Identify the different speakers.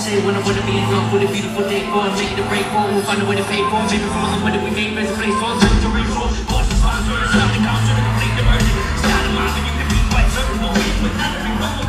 Speaker 1: say when I wanna be in love with a beautiful day for make it a break for, we'll find a way to pay for. Maybe from the money we make, there's a place for us to reach for. Cautious, fine, so it's something comes to the complete diversion. It's not a mind, but you can be quite certain. No reason, but nothing wrong.